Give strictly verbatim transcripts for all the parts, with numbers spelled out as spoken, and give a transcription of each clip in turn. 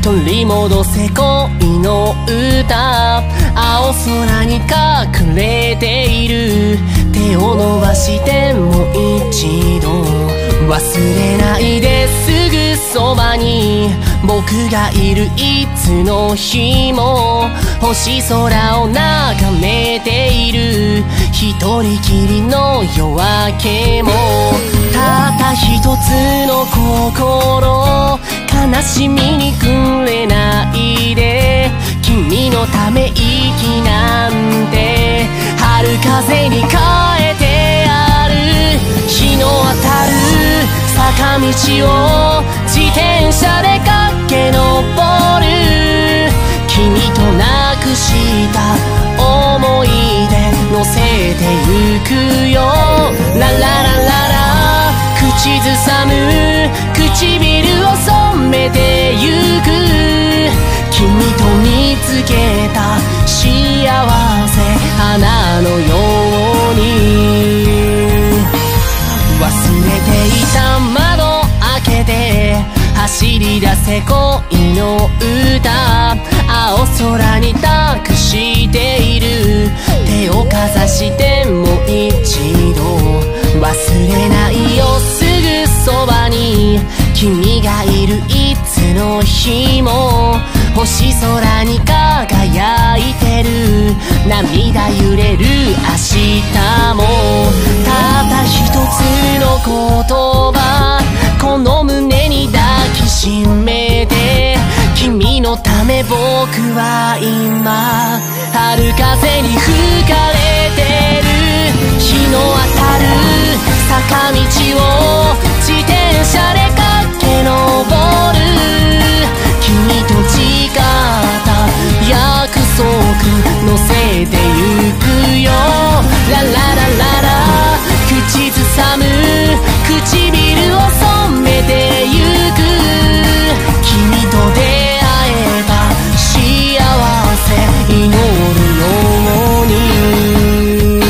取り戻せ恋の歌。青空に隠れている。手を伸ばしてもう一度忘れないですぐそばに僕がいる。いつの日も星空を眺めている。一人きりの夜明けもたった一つの心。悲しみにくれないで。君のため息なんて春風に変えてある。日の当たる坂道を自転車で駆け上る。君となくした思い出乗せてゆくよ。ラララララ口ずさむ唇を染めてゆく。君と見つけた幸せ花のように。忘れていた窓開けて走り出せ恋の歌。青空に託している。手をかざしてもう一度忘れないよ。すぐそばに君がいる。いつの日も星空に輝いてる。涙揺れる明日もたった一つの言葉。この胸に抱きしめて。君のため僕は今春風に吹かれてる。日の当たる坂道を自転車で駆け上る。君と誓った約束乗せてゆくよ。ラララララ口ずさむ唇を染めてゆく。君と出会えた幸せ祈るように。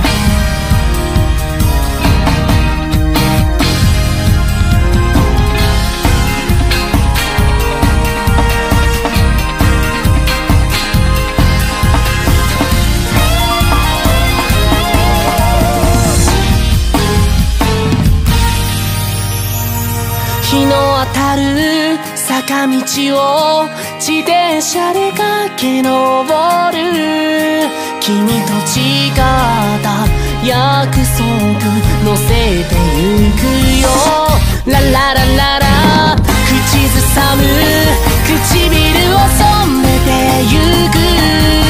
日の当たる坂道を自転車で駆け上る。君と誓った約束乗せてゆくよ。ラララララ口ずさむ唇を染めてゆく。